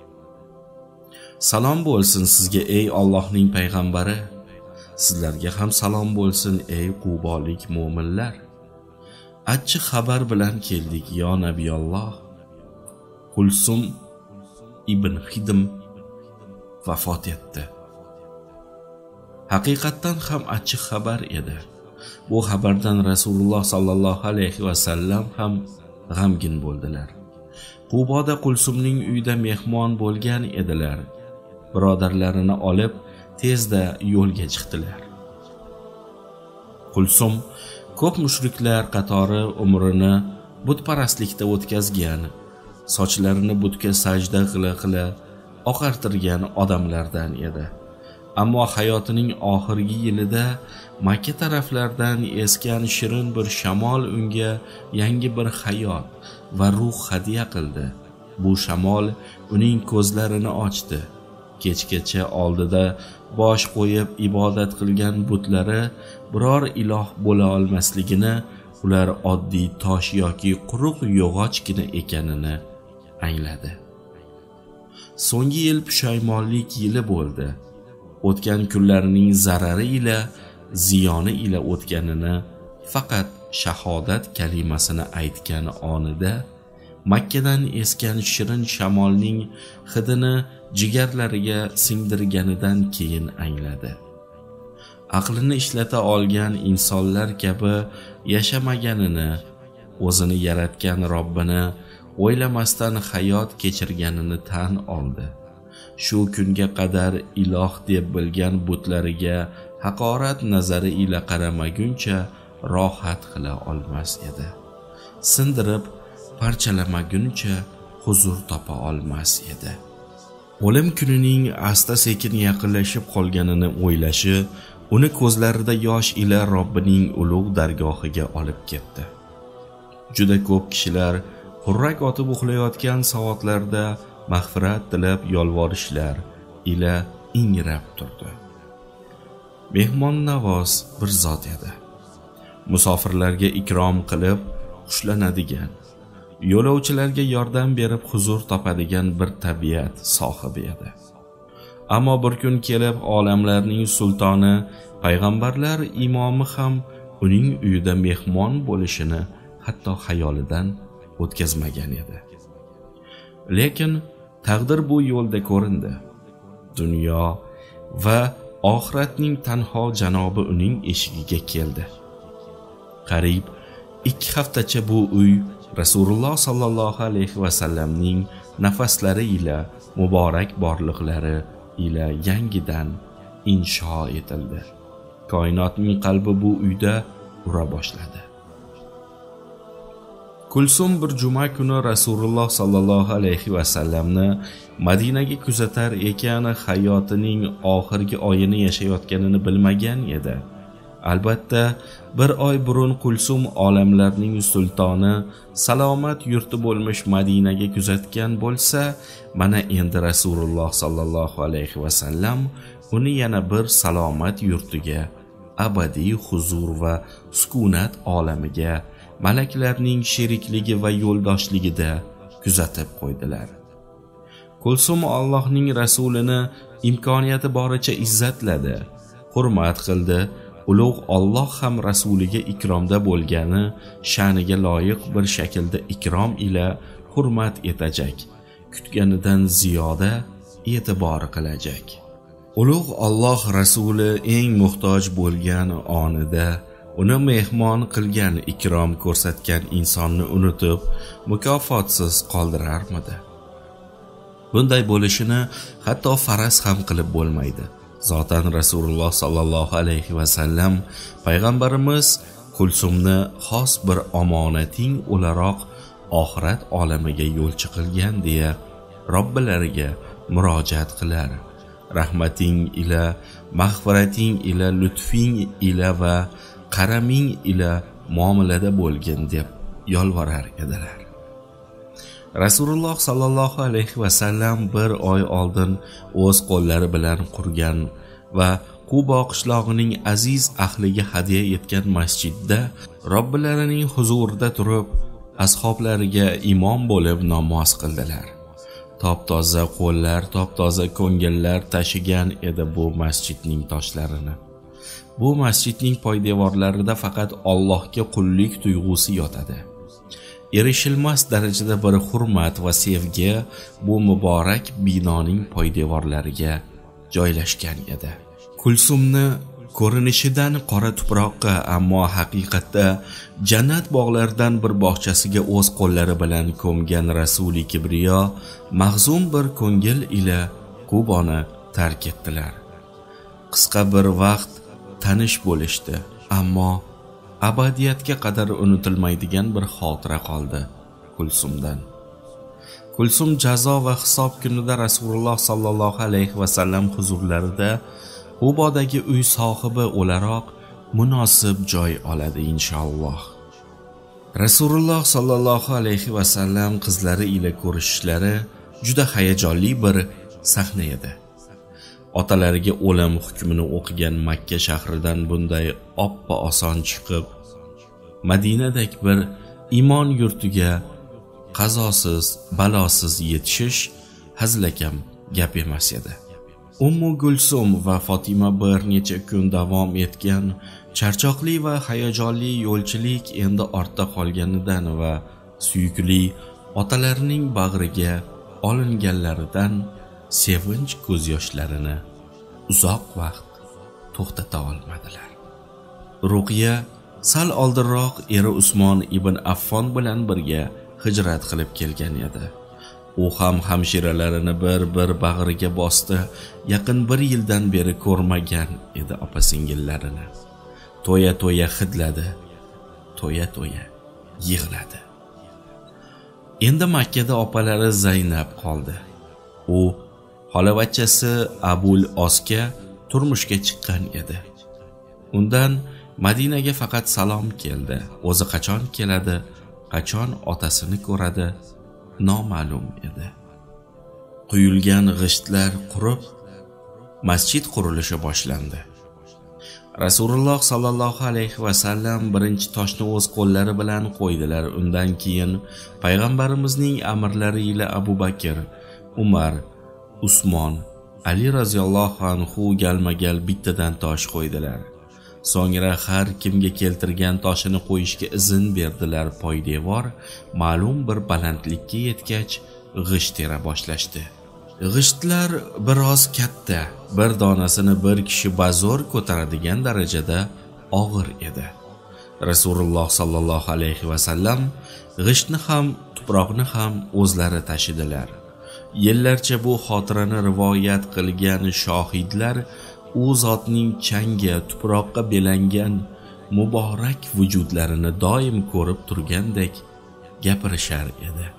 Salom bo'lsin sizga ey Allohning payg'ambari. Sizlarga ham salom bo'lsin ey Qubolik mu'minlar. Achchiq xabar bilan keldik yo Nabiyalloh. Kulsum ibn Hidim vafot etdi. Haqiqatdan ham achchiq xabar edi. Bu xabardan Rasululloh sallallohu alayhi va sallam ham g'amgin bo'ldilar. Quboda Kulsumning uyida mehmon bo'lgan edilar. Birodarlarini olib tezda yo'lga chiqdilar. Kulsum ko'p mushriklar qatori umrini butparastlikda o'tkazgan, sochlarini butga sajda qila oqartirgan odamlardan edi. Ammo hayotining oxirgi yilida Makka taraflardan esgan shirin bir shamol unga yangi bir hayot va ruh hadya qildi. Bu shamol uning ko'zlarini ochdi. Kechgacha oldida bosh qo'yib ibodat qilgan butlari biror iloh bo'la olmasligini, ular oddiy tosh yoki quruq yog'ochgina ekanini angladi. So'nggi yil pushaymonlik yili bo'ldi. O'tgan kunlarining zarari ila ziyoni ila o'tganini faqat shahodat kalimasini aytgan onida Makkadan esgan shirin shamolning hidini jigarlariga singdirganidan keyin angladi. Aqlini ishlata olgan insonlar kabi yashamaganini, o'zini yaratgan Robbini o'ylamasdan hayot kechirganini tan oldi. Shu kunga qadar iloh deb bilgan butlariga haqorat nazari ila qaramaguncha rohat qila olmas edi. Sindirib parchalamaguncha huzur topa olmas edi. O'lim kunining asta-sekin yaqinlashib qolganini o'ylashi uni ko'zlarida yosh ila Robbining ulug' dargohiga olib ketdi. Juda ko'p kishilar hurrak otib uxlayotgan soatlarda mag'firat tilab yolvorishlar ila ingrab turdi. Mehmon navoz bir zot edi. Musofirlarga ikrom qilib xushlanadigan, yo'lovchilarga yordam berib huzur topadigan bir tabiat sohibi edi. Ammo bir kun kelib olamlarning sultoni, payg'ambarlar imomi ham uning uyida mehmon bo'lishini hatto xayolidan o'tkazmagan edi. Lekin taqdir bu yo'lda ko'rindi. Dunyo va oxiratning tanho janobi uning eshigiga keldi. Qariyb 2 haftacha bu uy Rasululloh sallallohu alayhi va sallamning nafaslari ila, muborak borliqlari ila yangidan insho etildi. Koinotning qalbi bu uyda ura boshladi. Kulsum bir juma kuni Rasululloh sallallohu alayhi va sallamni Madinaga kuzatar ekan, hayotining oxirgi oyini yashayotganini bilmagan edi. Albatta, bir oy burun Kulsum olamlarning sultoni salomat yurti bo'lmish Madinaga kuzatgan bo'lsa, mana endi Rasululloh sallallohu alayhi va sallam uni yana bir salomat yurtiga, abadiy huzur va sukunat olamiga, malaklarning sherikligi va yo'ldoshligida kuzatib qo'ydilar. Kulsum Allohning rasulini imkoniyati boricha izzatladi, hurmat qildi. Ulug' Alloh ham rasuliga ikromda bo'lgani sha'niga loyiq bir shaklda ikrom ila hurmat etajak, kutganidan ziyoda e'tibor qilajak. Ulug' Alloh rasuli eng muhtoj bo'lgan onida uni mehmon qilgan, ikrom ko'rsatgan insonni unutib mukofotsiz qoldirarmidi? Bunday bo'lishini hatto faraz ham qilib bo'lmaydi. Zotan Rasululloh sallallohu alayhi va sallam payg'ambarimiz Kulsumni xos bir omonating o'laroq oxirat olamiga yo'lchi qilgan deya Robbilariga murojaat qilar. Rahmating ila, mag'firating ila, lutfing ila va qaraming ila muomalada bo'lgin deb yolvorar edilar. Rasululloh sallallohu alayhi va sallam bir oy oldin o'z qo'llari bilan qurgan va Qubo qishlog'ining aziz ahliga hadya etgan masjidda Robbilarining huzurida turib ashablariga imom bo'lib namoz qildilar. Top-toza qo'llar, top-toza ko'ngillar tashigan edi bu masjidning toshlarini. Bu masjidning poydevorlarida faqat Allohga qullik tuyg'usi yotadi. Erishilmas darajada bir hurmat va sevgi bu muborak binoning poydevorlariga joylashgan edi. Kulsumni ko'rinishidan qora tuproqqa, ammo haqiqatda jannat bog'laridan bir bog'chasiga o'z qo'llari bilan ko'mgan Rasuli Kibriyo mahzun bir ko'ngil ila Kuboni tark etdilar. Qisqa bir vaqt tanish bo'lishdi, ammo abadiyatga qadar unutilmaydigan bir xotira qoldi Kulsumdan. Kulsum jazo va hisob kunida Rasululloh sallallohu alayhi va sallam huzurlarida Qubodagi uy sohibi o'laroq munosib joy oladi inshaalloh. Rasululloh sallallohu alayhi va sallam qizlari ila ko'rishishlari juda hayajonli bir sahna edi. Otalariga o'lim hukmini o'qigan Makka shahridan bunday oppa oson chiqib, Madinadek bir iymon yurtiga qazosiz, balosiz yetishish hazilakam gap emas edi. Ummu Gulsum va Fatima bir necha kun davom etgan charchoqli va hayajonli yo'lchilik endi ortda qolganidan va suyukli otalarining bag'riga olinganlaridan sevinch ko'z yoshlarini uzoq vaqt to'xtata olmadilar. Ruqiya sal oldinroq eri Usmon ibn Affon bilan birga hijrat qilib kelgan edi. U ham hamshiralarini bir bag'riga bosdi. Yaqin bir yildan beri ko'rmagan edi opa-singillarini. To'ya hidladi, to'ya yig'ladi. Endi Makkada opalari Zaynab qoldi. U xolavachchasi Abul Osga turmushga chiqqan edi. Undan Madinaga faqat salom keldi. O'zi qachon keladi, qachon otasini ko'radi noma'lum edi. Quyilgan g'ishtlar qurib, masjid qurilishi boshlandi. Rasululloh sallallohu alayhi va sallam birinchi toshni o'z qo'llari bilan qo'ydilar. Undan keyin payg'ambarimizning amrlari ila Abu Bakr, Umar, Usmon, Ali radhiyallohu anhu galma-gal bittadan tosh qo'ydilar. So'ngra har kimga keltirgan toshini qo'yishga izn berdilar. Poydevor ma'lum bir balandlikka yetgach, g'isht tera boshlashdi. G'ishtlar biroz katta, bir donasini bir kishi bazo'r ko'taradigan darajada og'ir edi. Rasululloh sallallohu alayhi va sallam g'ishtni ham, tuproqni ham o'zlari tashidilar. Yillarcha bu xotirani rivoyat qilgan shohidlar u zotning changi, tuproqqa belangan muborak vujudlarini doim ko'rib turgandek gapirishar edi.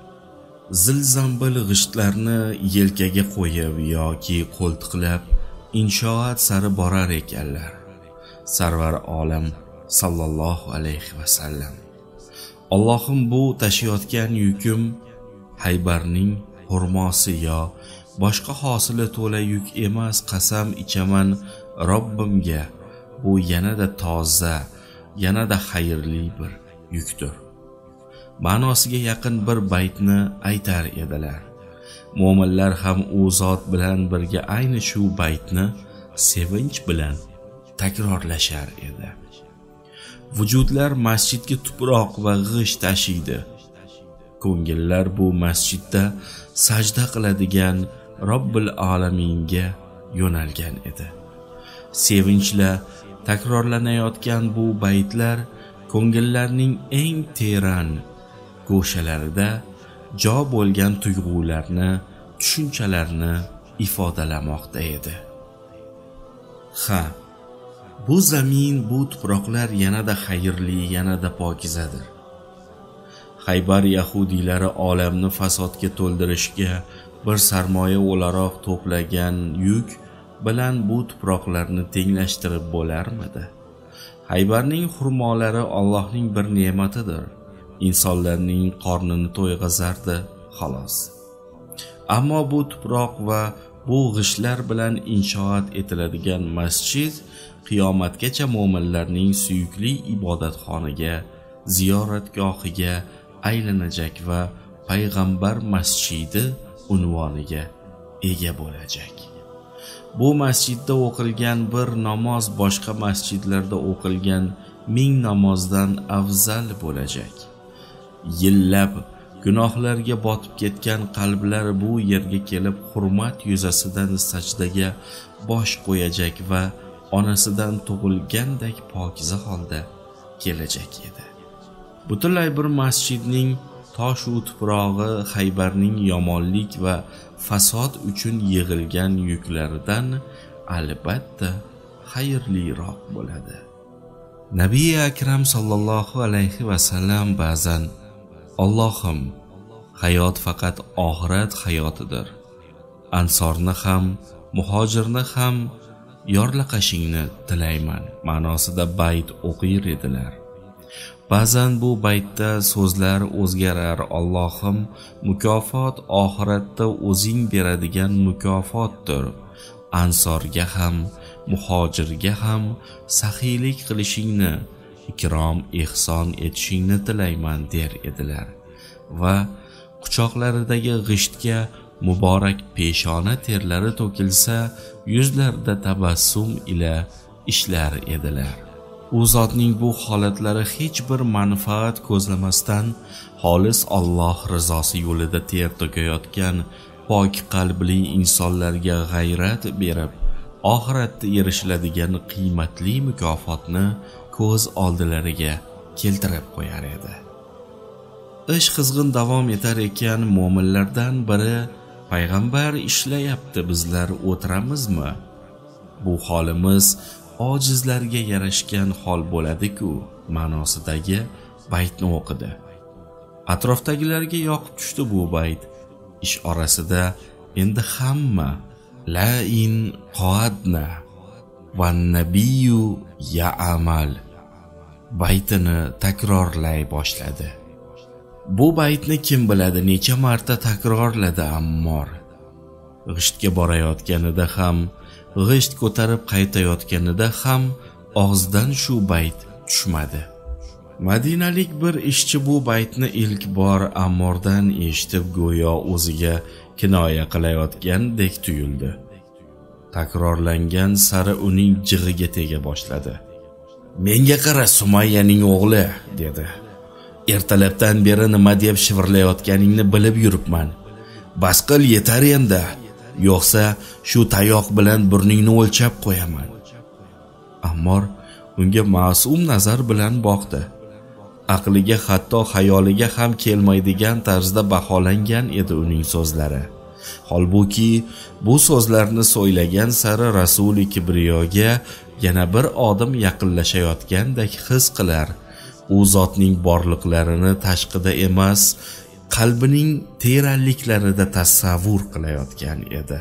Zilzambil g'ishtlarni yelkaga qo'yib yoki qo'ltiqlab inshoat sari borar ekanlar. Sarvar olam sallallohu alayhi va sallam: Allohim, bu tashiyotgan yukim Haybarning hurmosi yo boshqa hosili to'la yuk emas, qasam ichaman Robbimga, bu yanada toza, yanada xayrli bir yukdir. Ma'nosiga yaqin bir baytni aytar edilar. Mo'minlar ham u zot bilan birga ayni shu baytni sevinch bilan takrorlashar edi. Vujudlar masjidga tuproq va g'isht tashiydi. Ko'ngillar bu masjidda sajda qiladigan Robbil alaminga yo'nalgan edi. Sevinchla takrorlanayotgan bu baytlar ko'ngillarning eng teran go'shalarida jo bo'lgan tuyg'ularni, tushunchalarni ifodalamoqda edi. Ha, bu zamin, bu tuproqlar yanada xayrli, yanada pokizadir. Haybar yahudiylari olamni fasodga to'ldirishga bir sarmoya o'laroq to'plagan yuk bilan bu tuproqlarni tenglashtirib bo'larmidi? Haybarning xurmolari Allohning bir ne'matidir. insonlarning qornini to'yg'azardi xolos. Ammo bu tuproq va bu g'ishtlar bilan inshoat etiladigan masjid qiyomatgacha mo'minlarning suyukli ibodatxonaga, ziyoratgohiga aylanajak va payg'ambar masjidi unvoniga ega bo'lajak. Bu masjidda o'qilgan bir namoz boshqa masjidlarda o'qilgan 1000 namozdan afzal bo'lajak. Yillab gunohlarga botib ketgan qalblar bu yerga kelib hurmat yuzasidan sajdaga bosh qo'yajak va onasidan tug'ilgandek pokiza holda kelajak edi. Butunlay bir masjidning tosh u tuprog'i Haybarning yomonlik va fasod uchun yig'ilgan yuklaridan albatta xayrliroq bo'ladi. Nabiy akram sallallohu alayhi va sallam ba'zan Allohim, hayot faqat oxirat hayotidir. Ansorni ham, muhojirni ham yorlaqashingni tilayman ma'nosida bayt o'qir edilar. Ba'zan bu baytda so'zlar o'zgarar. Allohim, mukofot oxiratda o'zing beradigan mukofotdir. Ansorga ham, muhojirga ham saxiylik qilishingni, ikrom ihson etishingni tilayman der edilar va quchoqlaridagi g'ishtga muborak peshona terlari to'kilsa yuzlarida tabassum ila ishlar edilar. U zotning bu holatlari hech bir manfaat ko'zlamasdan xolis Alloh rizosi yo'lida ter to'kayotgan pok qalbli insonlarga g'ayrat berib, oxiratda erishiladigan qiymatli mukofotni ko'z oldilariga keltirib qo'yar edi. Ish qizg'in davom etar ekan, mo'minlardan biri payg'ambar ishlayapti, bizlar o'tiramizmi? Bu holimiz ojizlarga yarashgan hol bo'ladi-ku ma'nosidagi baytni o'qidi. Atrofdagilarga yoqib tushdi bu bayt. Ish orasida endi hamma la in qoadna va nabiyyu ya'amal baytini takrorlay boshladi. Bu baytni kim biladi necha marta takrorladi Ammor. G'ishtga borayotganida ham, g'isht ko'tarib qaytayotganida ham og'zidan shu bayt tushmadi. Madinalik bir ishchi bu baytni ilk bor Ammordan eshitib go'yo o'ziga kinoya qilayotgandek tuyuldi. Takrorlangan sari uning jig'iga tega boshladi. "Menga qara, Sumayyaning o'g'li", dedi. "Ertalabdan beri nima deb shivirlayotganingni bilib yuribman. Bas qil, yetar endi, yo'qsa shu tayoq bilan burningni o'lchab qo'yaman." Ammor unga ma'sum nazar bilan boqdi. Aqliga hatto xayoliga ham kelmaydigan tarzda baholangan edi uning so'zlari. Holbuki bu so'zlarni so'ylagan sari Rasuli kibriyoga yana bir odim yaqinlashayotgandek his qilar. U zotning borliqlarini tashqida emas, qalbining teranliklarida tasavvur qilayotgan edi.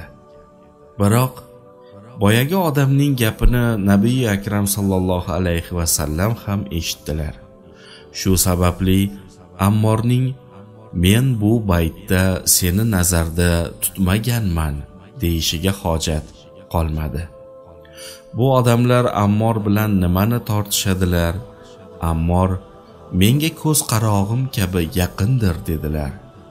Biroq boyagi odamning gapini Nabiy akram sallallohu alayhi va sallam ham eshitdilar. Shu sababli Ammorning "Men bu baytda seni nazarda tutmaganman" deyishiga hojat qolmadi. Bu odamlar Ammor bilan nimani tortishadilar? Ammor "Menga ko'z qarog'im kabi yaqindir" dedilar.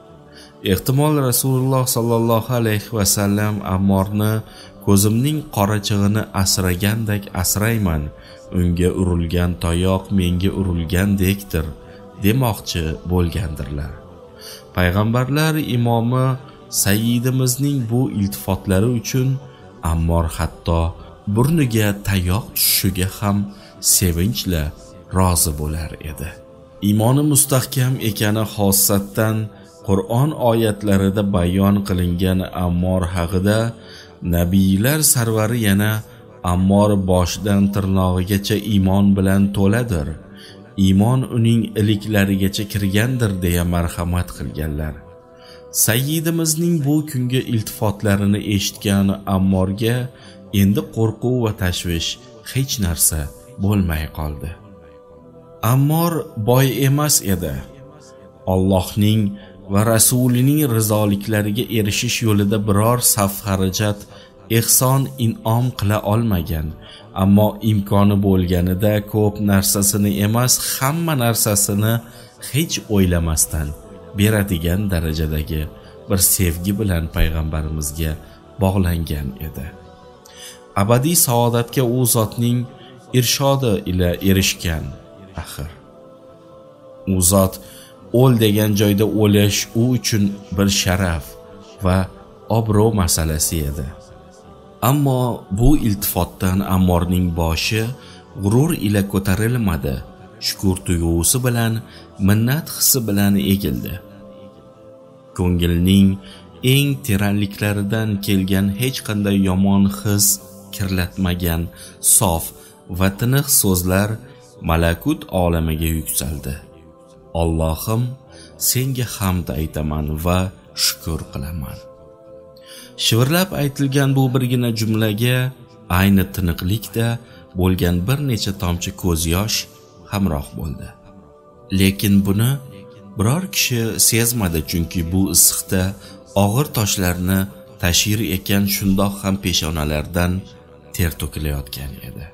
Ehtimol Rasululloh sallallohu alayhi va sallam Ammorni ko'zimning qorachig'ini asragandek asrayman, unga urilgan tayoq menga urilgandekdir demoqchi bo'lgandirlar. Payg'ambarlar imomi Sayyidimizning bu iltifotlari uchun Ammor hatto burniga tayoq tushishiga ham sevinchla rozi bo'lar edi. Iymoni mustahkam ekani xossatdan Qur'on oyatlarida bayon qilingan Ammor haqida nabiylar sarvari yana Ammor boshidan tirnog'igacha iymon bilan to'ladir. Iymon uning iliklarigacha kirgandir deya marhamat qilganlar. Sayyidimizning bu kungi iltifotlarini eshitgan Ammorga endi qo'rquv va tashvish hech narsa bo'lmay qoldi. Ammor boy emas edi. Allohning va rasulining rizoliklariga erishish yo'lida biror saf xarajat, ihson in'om qila olmagan, ammo imkoni bo'lganida ko'p narsasini emas, hamma narsasini hech o'ylamasdan beradigan darajadagi bir sevgi bilan payg'ambarimizga bog'langan edi. Abadiy saodatga u zotning irshodi ila erishgan axir. U zot o'l degan joyda o'lish u uchun bir sharaf va obro' masalasi edi. Ammo bu iltifotdan Ammorning boshi g'urur ila ko'tarilmadi, shukr tuyg'usi bilan, minnat hissi bilan egildi. Ko'ngilning eng teranliklaridan kelgan hech qanday yomon his kirlatmagan sof va tiniq so'zlar malakut olamiga yuksaldi. Allohim, senga hamd aytaman va shukr qilaman. Shivirlab aytilgan bu birgina jumlaga ayni tiniqlikda bo'lgan bir necha tomchi ko'z yosh hamroh bo'ldi. Lekin buni biror kishi sezmadi, chunki bu issiqda og'ir toshlarni tashir ekan shundoq ham peshonalardan ter to'kilayotgan edi.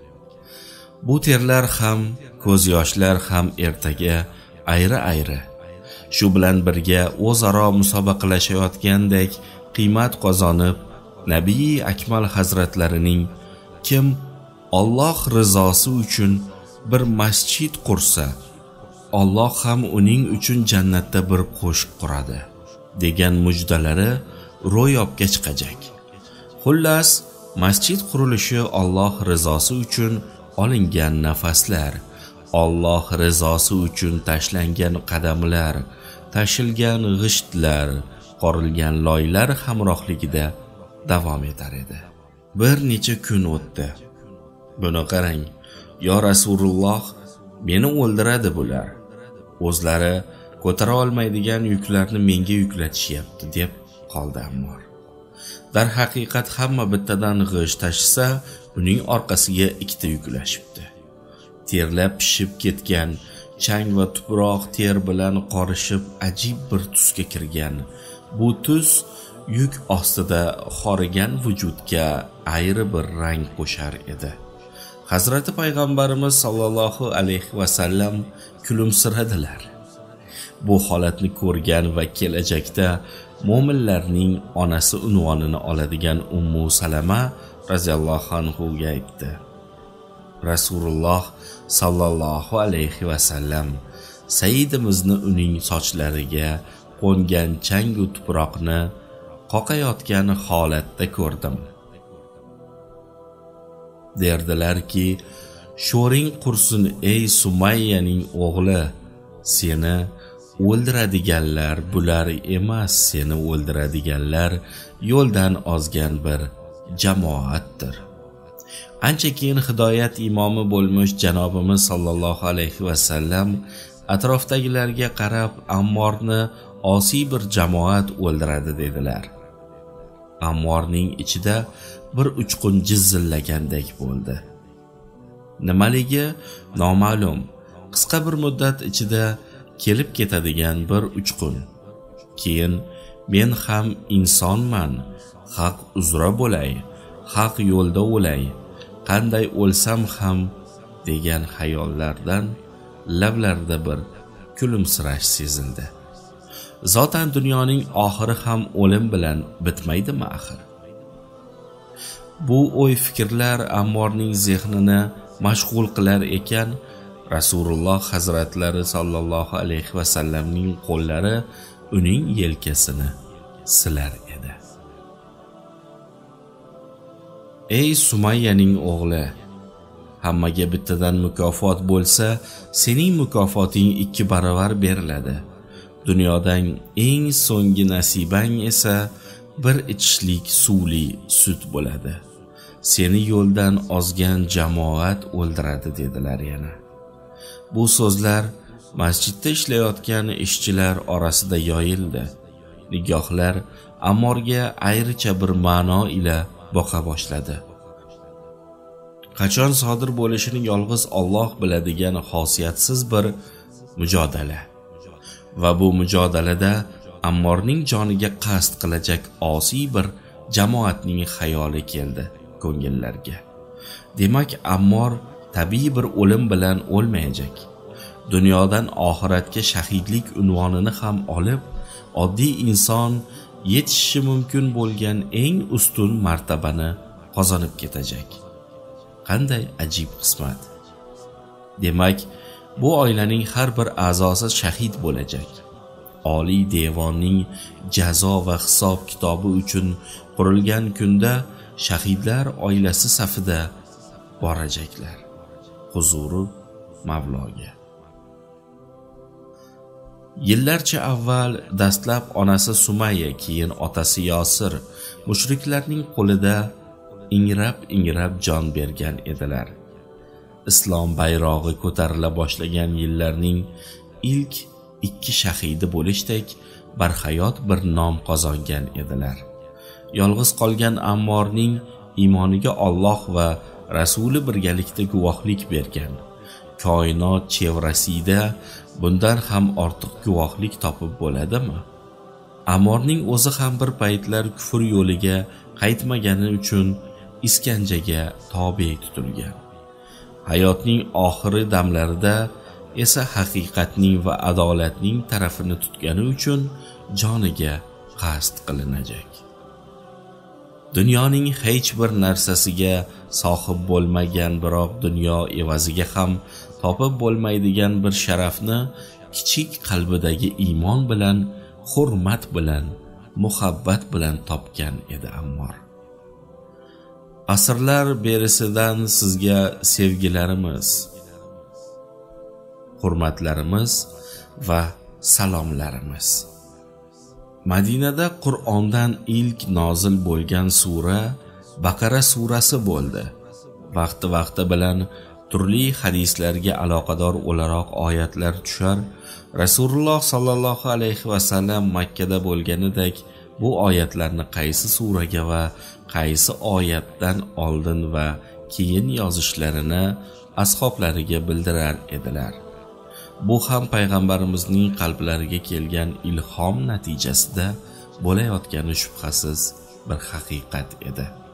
Bu terlar ham, ko'z yoshlar ham ertaga ayri-ayri, shu bilan birga o'zaro musobaqalashayotgandek qiymat qozonib, Nabiy Akmal hazratlarining kim Alloh rizosi uchun bir masjid qursa, Alloh ham uning uchun jannatda bir qo'shq quradi degan mujdalari ro'yobga chiqajak. Xullas, masjid qurilishi Alloh rizosi uchun olingan nafaslar, Alloh rizosi uchun tashlangan qadamlar, tashilgan g'ishtlar, qorilgan loylar hamrohligida davom etar edi. Bir necha kun o'tdi. Buni qarang, yo Rasululloh, meni o'ldiradi bular. O'zlari ko'tara olmaydigan yuklarni menga yuklatishyapti deb qoldi Ammor. Dar haqiqat hamma bittadan g'isht tashisa, uning orqasiga ikkita yuklashibdi. Terlab pishib ketgan chang va tuproq ter bilan qorishib ajib bir tusga kirgan. Bu tus yuk ostida xorigan vujudga ayri bir rang qo'shar edi. Hazrati payg'ambarimiz sallallohu alayhi va sallam kulimsiradilar. Bu holatni ko'rgan va kelajakda mo'minlarning onasi unvonini oladigan Ummu Salama radhiyallohu anhuga aytdi. Rasululloh sallallohu alayhi va sallam sayyidimizni uning sochlariga qo'ngan chang va tuproqni qoqayotgan holatda ko'rdim. Derdilarki, sho'ring qursin ey Sumayyaning o'g'li, seni o'ldiradiganlar bular emas, seni o'ldiradiganlar yo'ldan ozgan bir jamoatdir. Ancha keyin hidoyat imomi bo'lmuş janobimiz sallallohu alayhi va sallam atrofdagilarga qarab, Ammorni osiy bir jamoat o'ldiradi dedilar. Ammorning ichida bir uchqun jizzillagandek bo'ldi. Nimaligi noma'lum, qisqa bir muddat ichida kelib ketadigan bir uchqun. Keyin men ham insonman, haq uzra bo'lay, haq yo'lda o'lay, qanday o'lsam ham degan xayollardan lablarida bir kulimsirash sezildi. Zotan dunyoning oxiri ham o'lim bilan bitmaydimi axir? Bu o'y fikrlar Ammorning zehnini mashg'ul qilar ekan, Rasululloh hazratlari sallallohu alayhi va sallamning qo'llari uning yelkasini silar edi. Ey Sumayyaning o'g'li, hammaga bittadan mukofot bo'lsa, sening mukofoting 2 baravar beriladi. Dunyodan eng so'nggi nasibang esa bir ichishlik suvli sut bo'ladi. Seni yo'ldan ozgan jamoat o'ldiradi dedilar yana. Bu so'zlar masjidda ishlayotgan ishchilar orasida yoyildi. Nigohlar Ammorga ayricha bir ma'no ila boqa boshladi. Qachon sodir bo'lishini yolg'iz Alloh biladigan xosiyatsiz bir mujodala. Va bu mujodalada Ammorning joniga qasd qilajak osiy bir jamoatning xayoli keldi ko'ngillarga. Demak, Ammor tabiiy bir o'lim bilan o'lmayajak. Dunyodan oxiratga shahidlik unvonini ham olib, oddiy inson yetishishi mumkin bo'lgan eng ustun martabani qozonib ketajak. Qanday ajib qismat. Demak, bu oilaning har bir a'zosi shahid bo'lajak. Oliy devonning jazo va hisob kitobi uchun qurilgan kunda shahidlar oilasi safida borajaklar huzuri Mavloga. Yillarcha avval dastlab onasi Sumayya, keyin otasi Yosir mushriklarning qo'lida ingrab jon bergan edilar. Islom bayrog'i ko'tarila boshlagan yillarning ilk 2 shahidi bo'lishdek barhayot bir nom qozongan edilar. Yolg'iz qolgan Ammorning iymoniga Alloh va Rasuli birgalikda guvohlik bergan. Koinot chevrasida bundan ham ortiq guvohlik topib bo'ladimi? Ammorning o'zi ham bir paytlar kufr yo'liga qaytmagani uchun iskanjaga tobe tutilgan. Hayotning oxiri damlarida esa haqiqatning va adolatning tarafini tutgani uchun joniga qasd qilinajak. Dunyoning hech bir narsasiga sohib bo'lmagan, biroq dunyo evaziga ham topib bo'lmaydigan bir sharafni kichik qalbidagi iymon bilan, hurmat bilan, muhabbat bilan topgan edi Ammor. Asrlar berisidan sizga sevgilarimiz, hurmatlarimiz va salomlarimiz. Madinada Qur'ondan ilk nozil bo'lgan sura Baqara surasi bo'ldi. Vaqti bilan turli hadislarga aloqador o'laroq oyatlar tushar. Rasululloh sallallohu alayhi va sallam Makka da bo'lganidek bu oyatlarni qaysi suraga va qaysi oyatdan oldin va keyin yozishlarini ashablariga bildirar edilar. Bu ham payg'ambarimizning qalblariga kelgan ilhom natijasida bo'layotgani shubhasiz bir haqiqat edi.